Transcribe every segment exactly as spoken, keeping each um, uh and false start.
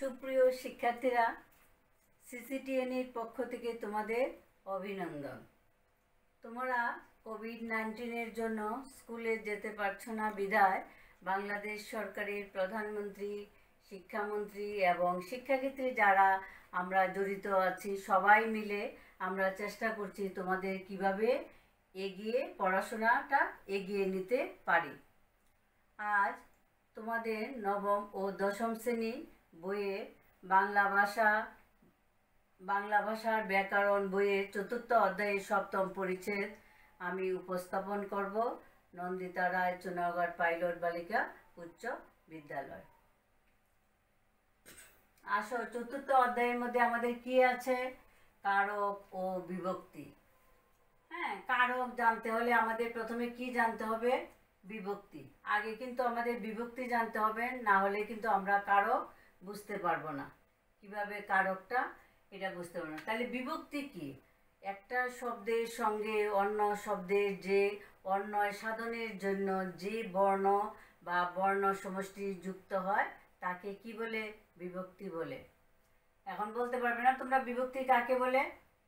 সুপ্রিয় শিক্ষার্থীরা, সিসিটিএনের পক্ষ থেকে তোমাদের অভিনন্দন। তোমরা কোভিড নাইন্টিনের জন্য স্কুলে যেতে পারছো না বিধায় বাংলাদেশ সরকারের প্রধানমন্ত্রী, শিক্ষামন্ত্রী এবং শিক্ষাক্ষেত্রে যারা আমরা জড়িত আছি সবাই মিলে আমরা চেষ্টা করছি তোমাদের কিভাবে এগিয়ে পড়াশোনাটা এগিয়ে নিতে পারি। আজ তোমাদের নবম ও দশম শ্রেণী বইয়ে বাংলা ভাষা বাংলা ভাষার ব্যাকরণ বইয়ের চতুর্থ অধ্যায়ের সপ্তম পরিচ্ছেদ আমি উপস্থাপন করব। নন্দিতা রায়, চুনাগড় পাইলট বালিকা উচ্চ বিদ্যালয়। আসো, চতুর্থ অধ্যায়ের মধ্যে আমাদের কি আছে? কারক ও বিভক্তি। হ্যাঁ, কারক জানতে হলে আমাদের প্রথমে কি জানতে হবে? বিভক্তি। আগে কিন্তু আমাদের বিভক্তি জানতে হবে, না হলে কিন্তু আমরা কারক বুঝতে পারবো না। কিভাবে কারকটা এটা বুঝতে পারবো না। তাহলে বিভক্তি কি? একটা শব্দের সঙ্গে অন্য শব্দের যে অন্যয় সাধনের জন্য যে বর্ণ বা বর্ণ সমষ্টি যুক্ত হয় তাকে কি বলে? বিভক্তি বলে। এখন বলতে পারবে না তোমরা বিভক্তি কাকে বলে?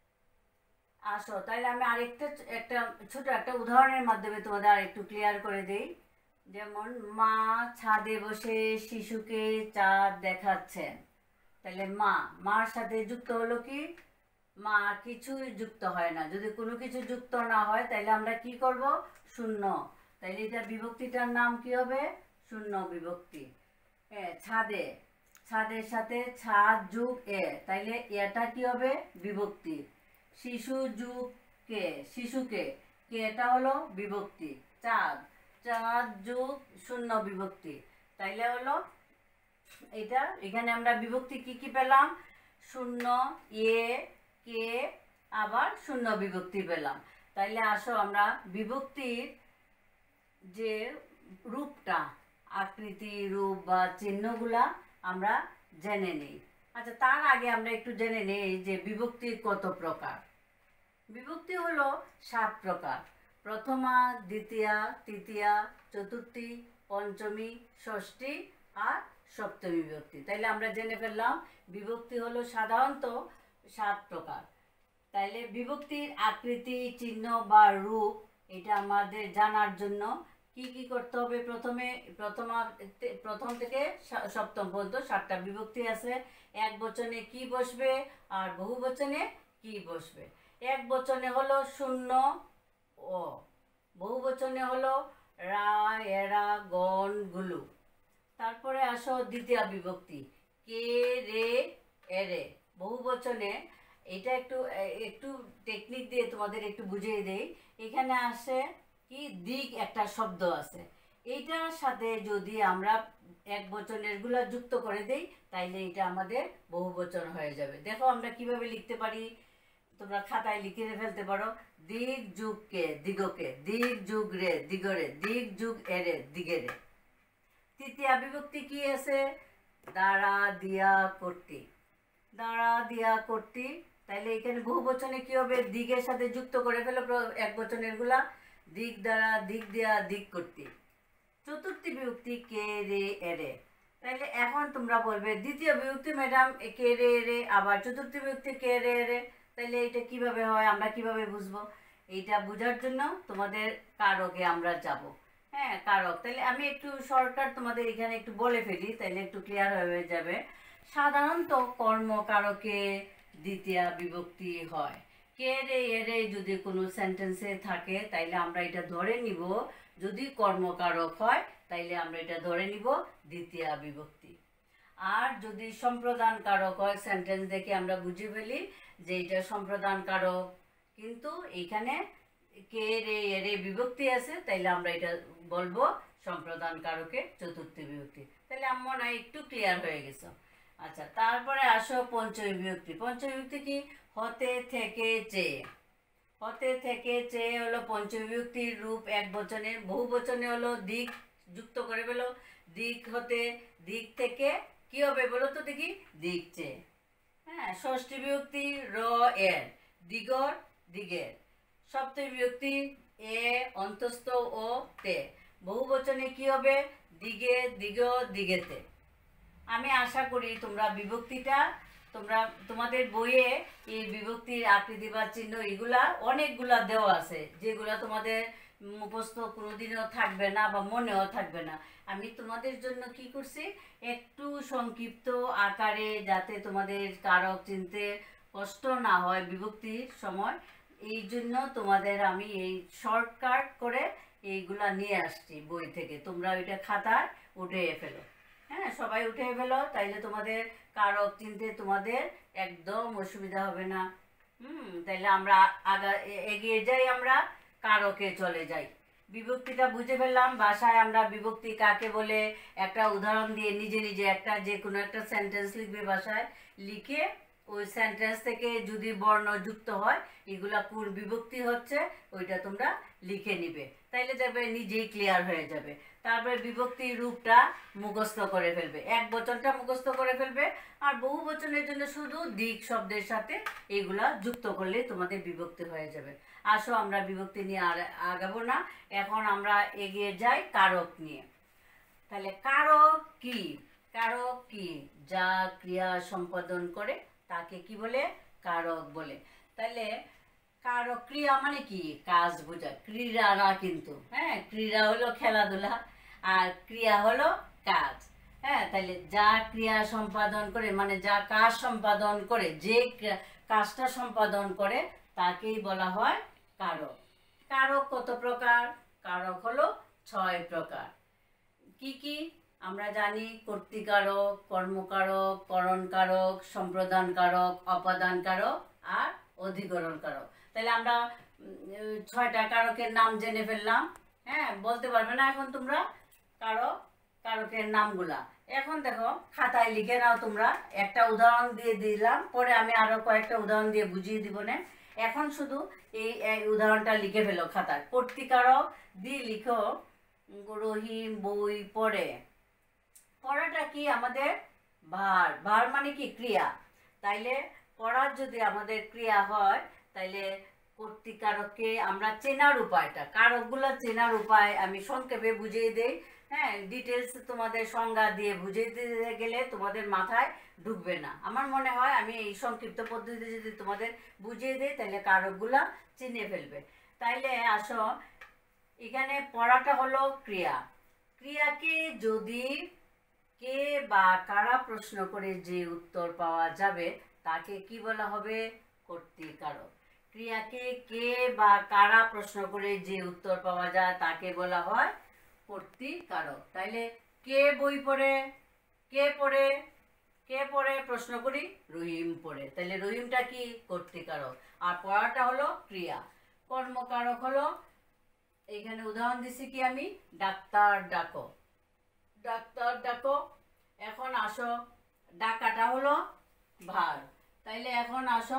আসো, তাহলে আমি আরেকটা একটা ছোট একটা উদাহরণের মাধ্যমে তোমাদের আরেকটু ক্লিয়ার করে দেই। যেমন, মা ছাদে বসে শিশুকে চাঁদ দেখাচ্ছেন। তাহলে মা মার সাথে যুক্ত হলো কি? মা কিছুই যুক্ত হয় না। যদি কোনো কিছু যুক্ত না হয় তাহলে আমরা কি করব? শূন্য। তাহলে এটা বিভক্তিটার নাম কি হবে? শূন্য বিভক্তি। হ্যাঁ, ছাদে, ছাদের সাথে ছাদ যুগ এ, তাইলে এটা কি হবে? বিভক্তি। শিশু যুগ কে, শিশুকে, কে এটা হলো বিভক্তি। চাঁদ, চাঁদ যুগ শূন্য বিভক্তি। তাইলে হলো এটা, এখানে আমরা বিভক্তি কি কি পেলাম? শূন্য, এ, কে, আবার শূন্য বিভক্তি পেলাম। তাইলে আসো আমরা বিভক্তির যে রূপটা, আকৃতি, রূপ বা চিহ্নগুলা আমরা জেনে নিই। আচ্ছা, তার আগে আমরা একটু জেনে নিই যে বিভক্তি কত প্রকার। বিভক্তি হলো সাত প্রকার। প্রথমা, দ্বিতীয়া, তৃতীয়া, চতুর্থী, পঞ্চমী, ষষ্ঠী আর সপ্তমী বিভক্তি। তাইলে আমরা জেনে ফেললাম বিভক্তি হলো সাধারণত সাত প্রকার। তাইলে বিভক্তির আকৃতি, চিহ্ন বা রূপ এটা আমাদের জানার জন্য কি কি করতে হবে? প্রথমে প্রথমা প্রথম থেকে সপ্তম পর্যন্ত সাতটা বিভক্তি আছে। এক বচনে কি বসবে আর বহু বচনে কি বসবে? এক বচনে হলো শূন্য ও, বহু বচনে হলো রা, এরা, গণ, গুলু। তারপরে আসো দ্বিতীয় বিভক্তি, কে, রে, এরে। বহু বচনে এটা একটু একটু টেকনিক দিয়ে তোমাদের একটু বুঝিয়ে দেই। এখানে আসে কি? দিক একটা শব্দ আছে, এইটার সাথে যদি আমরা এক বচনের গুলা যুক্ত করে দেই তাইলে এটা আমাদের বহু বচন হয়ে যাবে। দেখো আমরা কিভাবে লিখতে পারি, তোমরা খাতায় লিখে ফেলতে পারো। দিক যুগ কে, দিগকে, দিক যুগ রে, দিগরে, দিক যুগ এরে, দিগেরে। তৃতীয় বিভক্তি কি আছে? দ্বারা, দিয়া, কর্তৃ। দ্বারা, দিয়া, কর্তৃ। তাইলে এখানে বহু বচনে কি হবে? দিকের সাথে যুক্ত করে ফেলো এক বচনের গুলা। দিক দ্বারা, দিক দিয়া, দিক কর্তৃ। চতুর্থী বিভক্তি কে, রে, এরে। তাইলে এখন তোমরা বলবে দ্বিতীয় বিভক্তি ম্যাডাম কে, রে, এরে, আবার চতুর্থী বিভক্তি কে, রে, এরে। তাইলে এটা কিভাবে হয়, আমরা কিভাবে বুঝবো? এইটা বোঝার জন্য তোমাদের কারকে আমরা যাব। হ্যাঁ, কারক। তাহলে আমি একটু শর্টকাট তোমাদের এখানে একটু বলে ফেলি, তাইলে একটু ক্লিয়ার হয়ে যাবে। সাধারণত কর্মকারকে দ্বিতীয় বিভক্তি হয়। কে, রে, এরে যদি কোনো সেন্টেন্সে থাকে তাইলে আমরা এটা ধরে নিব, যদি কর্মকারক হয় তাইলে আমরা এটা ধরে নিব দ্বিতীয় বিভক্তি। আর যদি সম্প্রদান কারক হয়, সেন্টেন্স দেখে আমরা বুঝে ফেলি যে এটা সম্প্রদান কারক, কিন্তু এখানে কে, রে, এরে বিভক্তি আছে, তাইলে আমরা এটা বলবো সম্প্রদান কারকে চতুর্থী বিভক্তি। তাহলে আমার মনে হয় একটু ক্লিয়ার হয়ে গেছে। আচ্ছা, তারপরে আসো পঞ্চমী বিভক্তি। পঞ্চমী বিভক্তি কি? হতে, থেকে, চেয়ে। হতে, থেকে, চেয়ে হলো পঞ্চমী বিভক্তির রূপ এক বচনে। বহু বচনে হলো দিক যুক্ত করে ফেলো। দিক হতে, দিক থেকে, কি হবে বলো তো দেখি? দিক চেয়ে। হ্যাঁ, ষষ্ঠী বিভক্তি র, এর, দিগর, দিগের। সপ্তমী বিভক্তি এ, অন্তস্থ ও তে। বহু বচনে কি হবে? দিগে, দিগ, দিগেতে। আমি আশা করি তোমরা বিভক্তিটা তোমরা তোমাদের বইয়ে এই বিভক্তির আকৃতি বা চিহ্ন এগুলা অনেকগুলা দেওয়া আছে, যেগুলা তোমাদের মুখস্থ কোনোদিনও থাকবে না বা মনেও থাকবে না। আমি তোমাদের জন্য কি করছি, একটু সংক্ষিপ্ত আকারে, যাতে তোমাদের কারক চিনতে কষ্ট না হয় বিভক্তির সময়, এই জন্য তোমাদের আমি এই শর্টকাট করে এইগুলা নিয়ে আসছি বই থেকে। তোমরা ওইটা খাতায় উঠে ফেলো, হ্যাঁ সবাই উঠে ফেলো, তাইলে তোমাদের কারক চিনতে তোমাদের একদম অসুবিধা হবে না। হুম তাইলে আমরা আগা এগিয়ে যাই, আমরা কারকে চলে যাই। বিভক্তিটা বুঝে ফেললাম, ভাষায় আমরা বিভক্তি কাকে বলে একটা উদাহরণ দিয়ে নিজে নিজে একটা যে কোনো একটা সেন্টেন্স লিখবে, ভাষায় লিখে ওই সেন্টেন্স থেকে যদি বর্ণ যুক্ত হয় এগুলা কোন বিভক্তি হচ্ছে ওইটা তোমরা লিখে নিবে, তাইলে দেখবে নিজেই ক্লিয়ার হয়ে যাবে। তারপরে বিভক্তি রূপটা মুখস্থ করে ফেলবে, এক বচনটা মুখস্থ করে ফেলবে, আর বহু বচনের জন্য শুধু দিক শব্দের সাথে এগুলা যুক্ত করলে তোমাদের বিভক্তি হয়ে যাবে। আসো আমরা বিভক্তি নিয়ে আর আগাবো না, এখন আমরা এগিয়ে যাই কারক নিয়ে। তাহলে কারক কি? কারক কি? যা ক্রিয়া সম্পাদন করে তাকে কি বলে? কারক বলে। তাহলে কারক, ক্রিয়া মানে কি? কাজ বোঝায়, ক্রীড়া না কিন্তু, হ্যাঁ ক্রীড়া হলো খেলাধুলা আর ক্রিয়া হলো কাজ। হ্যাঁ তাহলে যা ক্রিয়া সম্পাদন করে মানে যা কাজ সম্পাদন করে, যে কাজটা সম্পাদন করে তাকেই বলা হয় কারক। কারক কত প্রকার? কারক হলো ছয় প্রকার। কি কি আমরা জানি? কর্তৃকারক, কর্মকারক, করণকারক, সম্প্রদান কারক, অপাদান কারক আর অধিকরণ কারক। তাহলে আমরা ছয়টা কারকের নাম জেনে ফেললাম। হ্যাঁ বলতে পারবে না এখন তোমরা কারক কারকের নামগুলা? এখন দেখো খাতায় লিখে নাও তোমরা, একটা উদাহরণ দিয়ে দিলাম, পরে আমি আরো কয়েকটা উদাহরণ দিয়ে বুঝিয়ে দিব না। এখন শুধু এই উদাহরণটা লিখে ফেলো খাতায়। কর্তৃকারক দিয়ে লিখো রহিম বই পড়ে। পড়াটা কি? আমাদের ভার। ভার মানে কি? ক্রিয়া। তাইলে পড়ার যদি আমাদের ক্রিয়া হয় তাইলে কর্তৃকারককে আমরা চেনার উপায়টা, কারকগুলো চেনার উপায় আমি সংক্ষেপে বুঝিয়ে দেই। হ্যাঁ ডিটেলস তোমাদের সংজ্ঞা দিয়ে বুঝিয়ে দিতে গেলে তোমাদের মাথায় ঢুকবে না। আমার মনে হয় আমি এই সংক্ষিপ্ত পদ্ধতিতে যদি তোমাদের বুঝিয়ে দিই তাহলে কারকগুলা চিনে ফেলবে। তাইলে আসো, এখানে পড়াটা হলো ক্রিয়া। ক্রিয়াকে যদি কে বা কারা প্রশ্ন করে যে উত্তর পাওয়া যাবে তাকে কি বলা হবে? কর্তৃকারক। ক্রিয়াকে কে বা কারা প্রশ্ন করে যে উত্তর পাওয়া যায় তাকে বলা হয় কর্তৃকারক। তাইলে কে বই পড়ে? কে পড়ে? কে পড়ে প্রশ্ন করি? রহিম পড়ে। তাইলে রহিমটা কি? কর্তৃকারক। আর পড়াটা হলো ক্রিয়া। কর্মকারক হলো, এখানে উদাহরণ দিছি কি আমি, ডাক্তার ডাকো, ডাক্তার ডাকো। এখন আসো, ডাকাটা হলো ভার। তাইলে এখন আসো,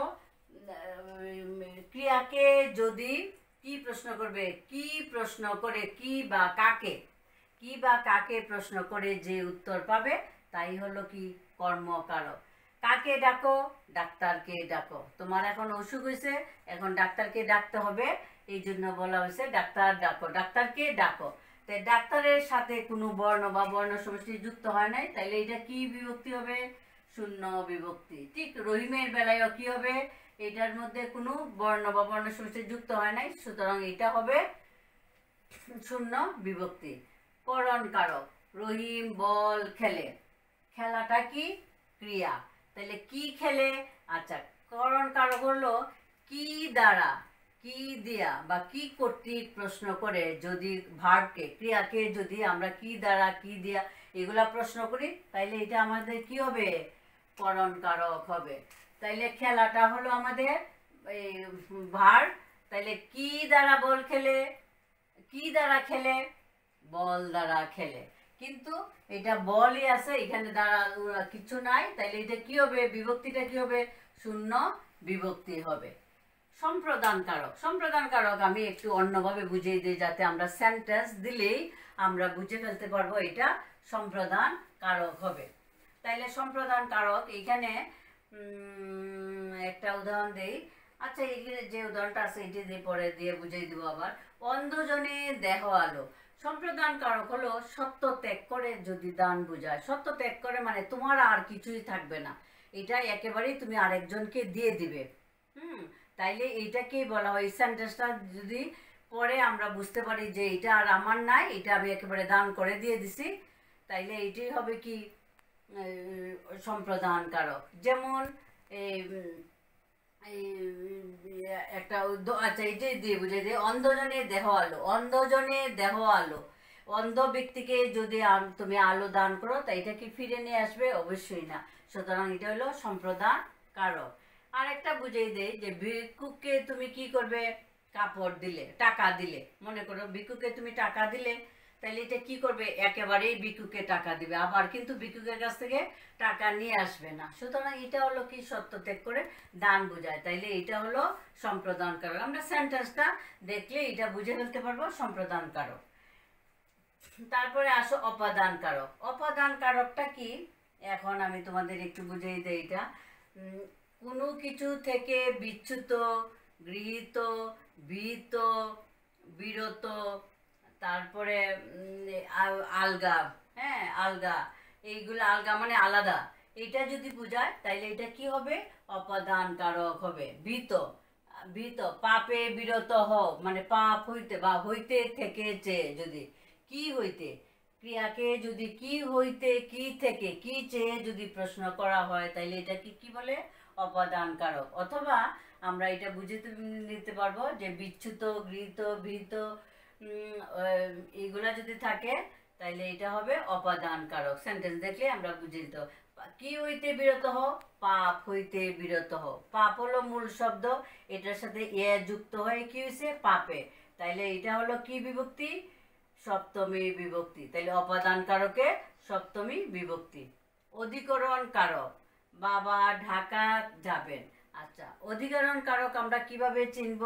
ক্রিয়াকে যদি কি প্রশ্ন করবে? কি প্রশ্ন করে কি বা কাকে, কি বা কাকে প্রশ্ন করে যে উত্তর পাবে তাই হলো কি? কর্মকারক। কাকে ডাকো? ডাক্তারকে ডাকো। তোমার এখন অসুখ হয়েছে, এখন ডাক্তারকে ডাকতে হবে, এই জন্য বলা হয়েছে ডাক্তার ডাকো, ডাক্তারকে ডাকো। তাই ডাক্তারের সাথে কোনো বর্ণ বা বর্ণ সমষ্টি যুক্ত হয় নাই, তাইলে এটা কি বিভক্তি হবে? শূন্য বিভক্তি। ঠিক রহিমের বেলায়ও কি হবে? এটার মধ্যে কোনো বর্ণ বা বর্ণ সমষ্টি যুক্ত হয় নাই, সুতরাং এটা হবে শূন্য বিভক্তি। করণ কারক, রহিম বল খেলে। খেলাটা কি? ক্রিয়া। তাহলে কি খেলে? আচ্ছা, করণ কারক হলো কি দ্বারা, কি দিয়া বা কি কর্তৃক প্রশ্ন করে যদি ভার্বকে, ক্রিয়াকে যদি আমরা কি দ্বারা কি দিয়া এগুলা প্রশ্ন করি তাইলে এটা আমাদের কি হবে? করণ কারক হবে। তাইলে খেলাটা হলো আমাদের এই ভার্ব। তাইলে কি দ্বারা বল খেলে? কি দ্বারা খেলে? বল দ্বারা খেলে। কিন্তু এটা বলই আছে, এখানে দ্বারা কিছু নাই, তাইলে এটা কি হবে? বিভক্তিটা কি হবে? শূন্য বিভক্তি হবে। সম্প্রদান কারক, সম্প্রদান কারক আমি একটু অন্যভাবে বুঝিয়ে দিই যাতে আমরা সেন্টেন্স দিলেই আমরা বুঝে ফেলতে পারবো এটা সম্প্রদান কারক হবে। তাইলে সম্প্রদান কারক এখানে একটা উদাহরণ দেই। আচ্ছা, এই যে উদাহরণটা আছে এটি দিয়ে পরে দিয়ে বুঝিয়ে দিব আবার। অন্ধজনে দেহ আলো। সম্প্রদান কারক হলো সত্য ত্যাগ করে যদি দান বোঝায়। সত্য ত্যাগ করে মানে তোমার আর কিছুই থাকবে না, এটা একেবারেই তুমি আরেকজনকে দিয়ে দিবে। হুম তাইলে এইটাকেই বলা হয়, এই সেন্টেন্সটা যদি পরে আমরা বুঝতে পারি যে এটা আর আমার নাই, এটা আমি একেবারে দান করে দিয়ে দিছি, তাইলে এইটাই হবে কি সম্প্রদান কারক। যেমন এই একটা আচ্ছা এইটাই দিয়ে বুঝে যে অন্ধজনে দেহ আলো, অন্ধজনে দেহ আলো, অন্ধ ব্যক্তিকে যদি তুমি আলো দান করো তা এটা কি ফিরে নিয়ে আসবে? অবশ্যই না। সুতরাং এটা হলো সম্প্রদান কারক। আর একটা বুঝিয়ে দেই যে ভিক্ষুককে তুমি কি করবে? কাপড় দিলে, টাকা দিলে, মনে করো ভিক্ষুককে তুমি টাকা দিলে, তাহলে এটা কি করবে? একেবারেই ভিক্ষুককে টাকা দিবে, আবার কিন্তু ভিক্ষুকের কাছ থেকে টাকা নিয়ে আসবে না। সুতরাং এটা হলো কি সত্য ত্যাগ করে দান বোঝায়, তাইলে এটা হলো সম্প্রদান কারক। আমরা সেন্টেন্সটা দেখলে এটা বুঝে ফেলতে পারবো সম্প্রদান কারক। তারপরে আসো অপাদান কারক। অপাদান কারকটা কি এখন আমি তোমাদের একটু বুঝিয়ে দিই। এটা কোনো কিছু থেকে বিচ্যুত, গৃহীত, বিহিত, বিরত, তারপরে আলগা, হ্যাঁ আলগা, এইগুলো আলগা মানে আলাদা, এটা যদি বোঝায় তাইলে এটা কি হবে? অপাদান কারক হবে। বিত, বিত পাপে বিরত হও মানে পাপ হইতে বা হইতে থেকেছে, যদি কি হইতে, ক্রিয়াকে যদি কি হইতে কি থেকে কি চেয়ে যদি প্রশ্ন করা হয় তাইলে এটা কি কি বলে? অপাদান কারক। অথবা আমরা এটা বুঝে নিতে পারবো যে বিচ্যুত, গৃহীত, বিহিত এইগুলা যদি থাকে তাইলে এটা হবে অপাদান কারক। সেন্টেন্স দেখলে আমরা বুঝে নিতে, কি হইতে বিরত হও? পাপ হইতে বিরত হও। পাপ হলো মূল শব্দ, এটার সাথে এ যুক্ত হয়ে কি হয়েছে? পাপে, তাইলে এটা হলো কি বিভক্তি? সপ্তমী বিভক্তি। তাইলে অপাদান কারকে সপ্তমী বিভক্তি। অধিকরণ কারক, বাবা ঢাকা যাবেন। আচ্ছা অধিকরণ কারক আমরা কিভাবে চিনব?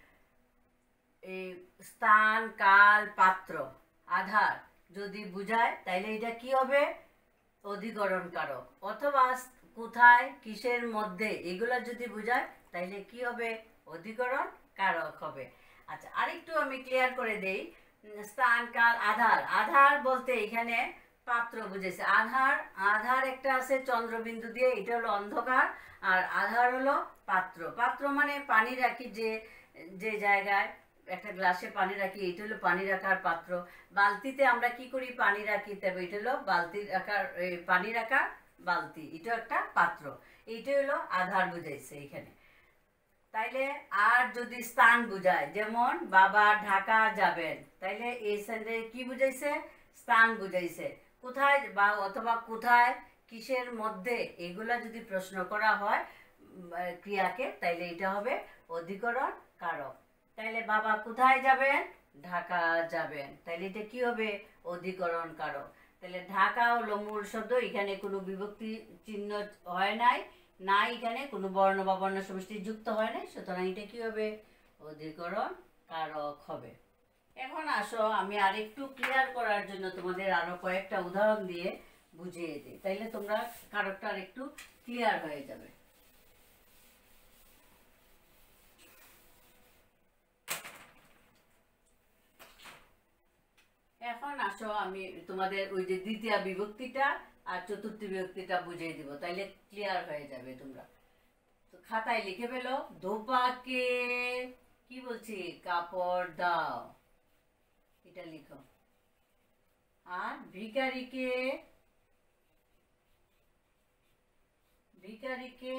এই স্থান, কাল, পাত্র, আধার যদি বুঝায় তাইলে এটা কি হবে? অধিকরণ কারক। অথবা কোথায়, কিসের মধ্যে, এগুলা যদি বুঝায় তাইলে কি হবে? অধিকরণ কারক হবে। আচ্ছা আরেকটু আমি ক্লিয়ার করে দেই, স্থান, কাল, আধার। আধার বলতে এখানে পাত্র বুঝেছে। আধার, আধার একটা আছে চন্দ্রবিন্দু দিয়ে, এটা হলো অন্ধকার, আর আধার হলো পাত্র। পাত্র মানে পানি রাখি যে যে জায়গায় একটা গ্লাসে পানি রাখি, এটা হলো পানি রাখার পাত্র। বালতিতে আমরা কি করি? পানি রাখি, তবে এটা হলো বালতি রাখার, পানি রাখার বালতি, এটা একটা পাত্র। এইটা হলো আধার বুঝাইছে এখানে। তাইলে আর যদি স্থান বুঝায়, যেমন বাবা ঢাকা যাবেন, তাইলে এই সেন্টেন্সে কি বুঝাইছে? স্থান বুঝাইছে। কোথায় বা অথবা কোথায়, কিসের মধ্যে, এগুলা যদি প্রশ্ন করা হয় ক্রিয়াকে তাইলে এটা হবে অধিকরণ কারক। তাইলে বাবা কোথায় যাবেন? ঢাকা যাবেন, তাইলে এটা কি হবে? অধিকরণ কারক। তাহলে ঢাকা হলো মূল শব্দ, এখানে কোনো বিভক্তি চিহ্ন হয় নাই, না এখানে কোনো বর্ণ বা বর্ণ সমষ্টি যুক্ত হয় নাই, সুতরাং এটা কি হবে? অধিকরণ কারক হবে। এখন আসো আমি আরেকটু ক্লিয়ার করার জন্য তোমাদের আরো কয়েকটা উদাহরণ দিয়ে বুঝিয়ে দিই, তাইলে তোমরা কারকটা আরেকটু ক্লিয়ার হয়ে যাবে। এখন আসো আমি তোমাদের ওই যে দ্বিতীয় বিভক্তিটা আর চতুর্থ বিভক্তিটা বুঝিয়ে দিব, তাইলে ক্লিয়ার হয়ে যাবে। তোমরা তো খাতায় লিখে ফেলো, ধোপাকে কি বলছি? কাপড় দাও, এটা লিখো। আর ভিখারিকে, ভিখারিকে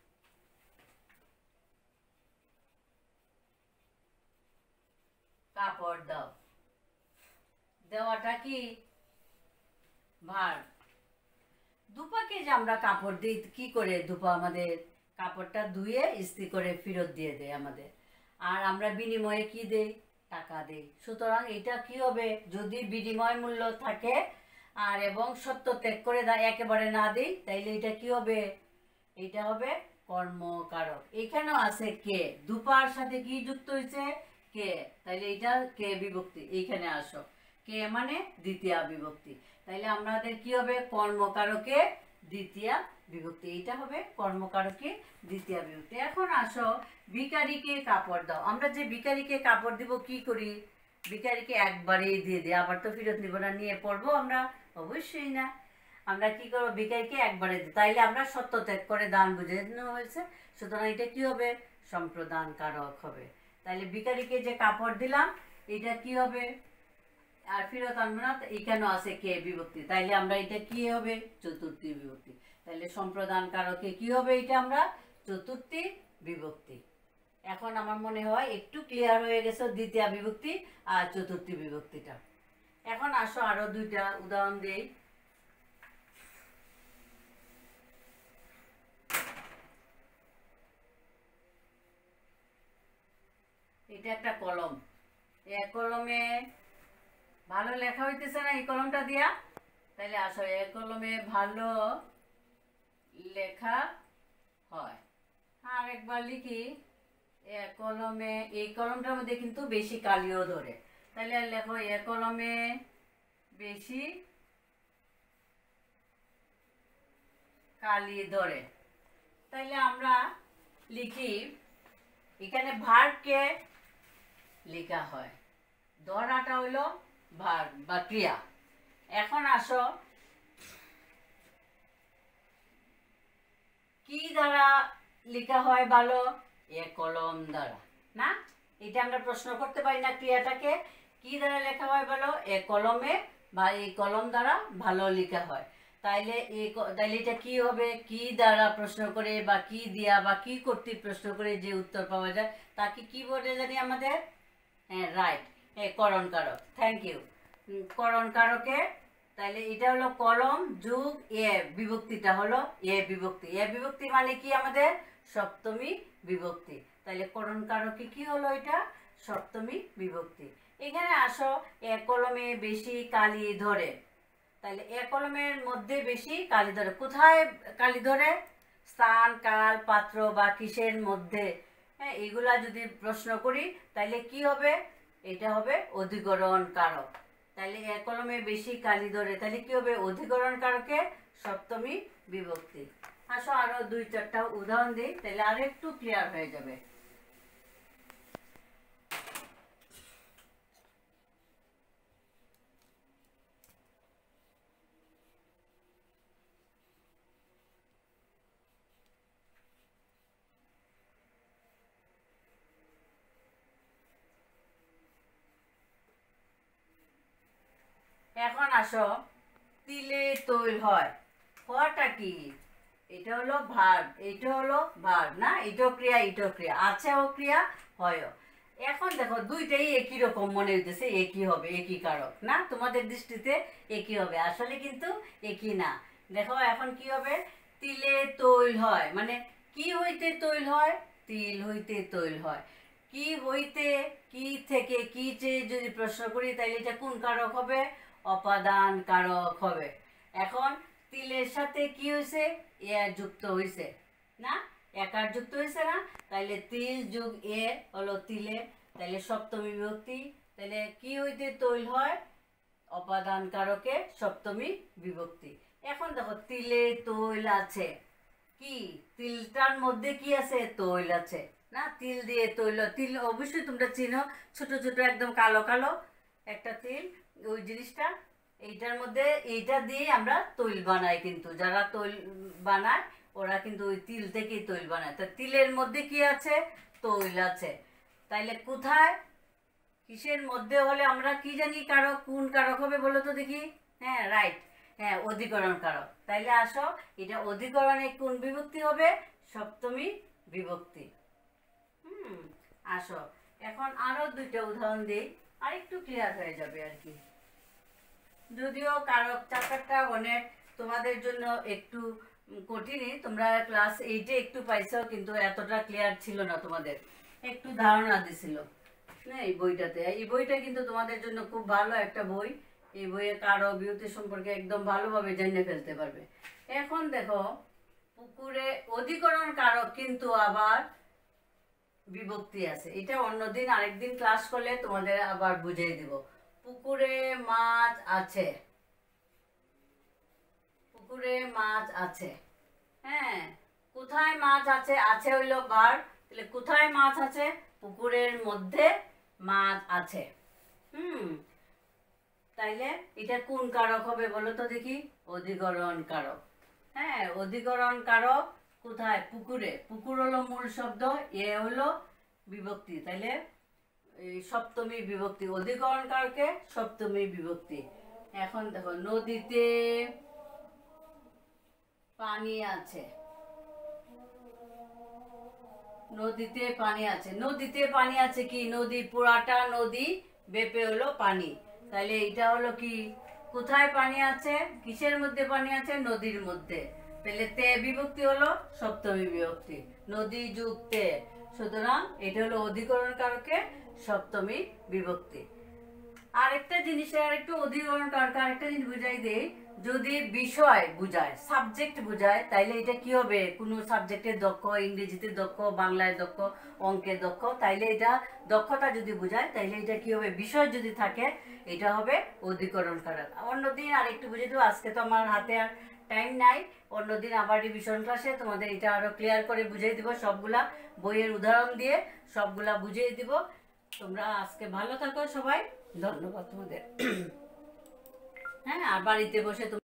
কাপড় দাও। দেওয়াটা কি? ভার্ব। দুপাকে যে আমরা কাপড় দিই কি করে? দুপা আমাদের কাপড়টা ধুয়ে ইস্ত্রি করে ফেরত দিয়ে দেয় আমাদের, আর আমরা বিনিময়ে কি দেই? টাকা দেই। সুতরাং এটা কি হবে? যদি বিনিময় মূল্য থাকে আর এবং সত্য ত্যাগ করে একেবারে না দিই তাইলে এটা কি হবে? এটা হবে কর্মকারক। এখানেও আছে কে, দুপার সাথে কি যুক্ত হয়েছে? কে, তাইলে এটা কে বিভক্তি। এইখানে আসো, কে মানে দ্বিতীয় বিভক্তি, তাইলে আমাদের কি হবে? কর্মকারকে দ্বিতীয় বিভক্তি, এটা হবে কর্মকারকে দ্বিতীয় বিভক্তি। এখন আসো ভিখারিকে কাপড় দাও। আমরা যে ভিখারিকে কাপড় দিব কি করি? ভিখারিকে একবারেই দিয়ে দিই, আবার তো ফেরত নিব না, নিয়ে পড়বো আমরা? অবশ্যই না। আমরা কি করবো, ভিখারিকে একবারে দিই, তাইলে আমরা সত্য ত্যাগ করে দান বুঝানো হয়েছে, সুতরাং এটা কি হবে, সম্প্রদান কারক হবে। তাইলে ভিখারিকে যে কাপড় দিলাম এটা কি হবে, আর ফেরত আনবো না, এখানেও আছে কে বিভক্তি, তাইলে আমরা এটা কি হবে, চতুর্থী বিভক্তি। তাইলে সম্প্রদান কারকে কি হবে, এটা আমরা চতুর্থী বিভক্তি। এখন আমার মনে হয় একটু ক্লিয়ার হয়ে গেছে দ্বিতীয় বিভক্তি আর চতুর্থী বিভক্তিটা। এখন আসো আরো দুইটা উদাহরণ দেই। এটা একটা কলম, এক কলমে ভালো লেখা হইতেছে না এই কলমটা দিয়া, তাইলে আসো এক কলমে ভালো লেখা হয়। আর একবার লিখি, এক কলমে, এই কলমটার মধ্যে কিন্তু বেশি কালিও ধরে, তাহলে লেখো এক কলমে বেশি কালি ধরে। তাইলে আমরা লিখি, এখানে ভার্বকে লেখা হয়, ধরাটা হইলো ভার্ব বা ক্রিয়া। এখন আসো কি দ্বারা লেখা হয় ভালো, এ কলম দ্বারা না, এটা আমরা প্রশ্ন করতে পারি না, ক্রিয়াটাকে কি দ্বারা লেখা হয় ভালো, এ কলমে বা এই কলম দ্বারা ভালো লেখা হয়। তাইলে এই তাইলে এটা কি হবে, কি দ্বারা প্রশ্ন করে বা কি দিয়া বা কি কর্তৃক প্রশ্ন করে যে উত্তর পাওয়া যায় তাকে কি বলে জানি আমাদের, হ্যাঁ রাইট, হ্যাঁ করণ কারক। থ্যাংক ইউ, করণ কারকে। তাহলে এটা হলো কলম যুগ এ, বিভক্তিটা হলো এ বিভক্তি। এ বিভক্তি মানে কি আমাদের সপ্তমী বিভক্তি। তাহলে করণ কারকে কি হলো, এটা সপ্তমী বিভক্তি। এখানে আসো, এ কলমে বেশি কালি ধরে, তাহলে এ কলমের মধ্যে বেশি কালি ধরে, কোথায় কালি ধরে, স্থান কাল পাত্র বা কিসের মধ্যে, হ্যাঁ এগুলা যদি প্রশ্ন করি তাহলে কি হবে, এটা হবে অধিকরণ কারক। তাহলে এ কলমে বেশি কালি ধরে, তাহলে কি হবে, অধিকরণ কারকে সপ্তমী বিভক্তি। আসো আরো দুই চারটা উদাহরণ দিই, তাহলে আরো একটু ক্লিয়ার হয়ে যাবে। এখন আসো, তিলে তৈল হয়, হওয়াটা কি, এটা হলো ভার্ব, এটা হলো ভার্ব না, এটাও ক্রিয়া এটাও ক্রিয়া, আছেও ক্রিয়া হয়ও। এখন দেখো দুইটাই একই রকম মনে হইতেছে, একই হবে, একই কারক না, তোমাদের দৃষ্টিতে একই হবে, আসলে কিন্তু একই না। দেখো এখন কি হবে, তিলে তৈল হয় মানে কি হইতে তৈল হয়, তিল হইতে তৈল হয়। কি হইতে, কি থেকে, কি চেয়ে যদি প্রশ্ন করি তাহলে এটা কোন কারক হবে, অপাদান কারক হবে। এখন তিলের সাথে কি হয়েছে, এ যুক্ত হয়েছে না, একার যুক্ত হয়েছে না, তাইলে তিল যুগ এ হলো তিলে, তাইলে সপ্তমী বিভক্তি। তাইলে কি হইতে তৈল হয়, অপাদান কারকে সপ্তমী বিভক্তি। এখন দেখো তিলে তৈল আছে, কি তিলটার মধ্যে কি আছে, তৈল আছে না, তিল দিয়ে তৈল, তিল অবশ্যই তোমরা চিনো, ছোট ছোট একদম কালো কালো একটা তিল, ওই জিনিসটা, এইটার মধ্যে এইটা দিয়ে আমরা তৈল বানাই, কিন্তু যারা তৈল বানায় ওরা কিন্তু ওই তিল থেকেই তৈল বানায়। তা তিলের মধ্যে কি আছে, তৈল আছে। তাইলে কোথায়, কিসের মধ্যে হলে আমরা কি জানি কারক, কোন কারক হবে বলো তো দেখি, হ্যাঁ রাইট, হ্যাঁ অধিকরণ কারক। তাইলে আসো, এটা অধিকরণে কোন বিভক্তি হবে, সপ্তমী বিভক্তি। হুম আসো, এখন আরো দুইটা উদাহরণ দিই, আর একটু ক্লিয়ার হয়ে যাবে আর কি। যদিও কারক চ্যাপ্টারটা অনেক তোমাদের জন্য একটু কঠিনই, তোমরা ক্লাস এইটে একটু পাইছো, কিন্তু এতটা ক্লিয়ার ছিল না, তোমাদের একটু ধারণা দিছিল হ্যাঁ এই বইটাতে। এই বইটা কিন্তু তোমাদের জন্য খুব ভালো একটা বই, এই বইয়ে কারক বিভক্তি সম্পর্কে একদম ভালোভাবে জেনে ফেলতে পারবে। এখন দেখো, পুকুরে অধিকরণ কারক কিন্তু আবার বিভক্তি আছে, এটা অন্যদিন আরেকদিন ক্লাস করলে তোমাদের আবার বুঝিয়ে দিব। পুকুরে মাছ আছে, পুকুরে মাছ আছে, হ্যাঁ কোথায় মাছ আছে, আছে হইলো ভার্ব, তাহলে কোথায় মাছ আছে, পুকুরের মধ্যে মাছ আছে। হুম, তাইলে এটা কোন কারক হবে বলো তো দেখি? অধিকরণ কারক। হ্যাঁ, অধিকরণ কারক কোথায়? পুকুরে। পুকুর হলো মূল শব্দ, এ হলো বিভক্তি, তাইলে এই সপ্তমী বিভক্তি, অধিকরণ কারকে সপ্তমী বিভক্তি। এখন দেখো, নদীতে পানি আছে, নদীতে পানি আছে, নদীতে পানি আছে কি? নদী, পুরাটা নদী বেপে হলো পানি। তাহলে এটা হলো কি? কোথায় পানি আছে? কিসের মধ্যে পানি আছে? নদীর মধ্যে। তাহলে তে বিভক্তি হলো সপ্তমী বিভক্তি, নদী যুক্তে। সুতরাং এটা হলো অধিকরণ কারকে সপ্তমী বিভক্তি। আরেকটা জিনিসের আরেকটু অধিকরণ কারকে আরেকটা জিনিস বুঝাই দেই, যদি বিষয় বুঝায়, সাবজেক্ট বুঝায়, তাইলে এটা কি হবে? কোনো সাবজেক্টের দক্ষ, ইংরেজিতে দক্ষ, বাংলায় দক্ষ, অঙ্কে দক্ষ, তাইলে এটা দক্ষতা যদি বুঝায়, তাইলে এটা কি হবে? বিষয় যদি থাকে, এটা হবে অধিকরণ কারক। অন্যদিন আরেকটু বুঝে দেবো, আজকে তো আমার হাতে আর টাইম নাই। অন্যদিন আবার রিভিশন ক্লাসে তোমাদের এটা আরো ক্লিয়ার করে বুঝিয়ে দিব, সবগুলা বইয়ের উদাহরণ দিয়ে সবগুলা বুঝিয়ে দিব। তোমরা আজকে ভালো থাকো সবাই, ধন্যবাদ তোমাদের। হ্যাঁ, আর বাড়িতে বসে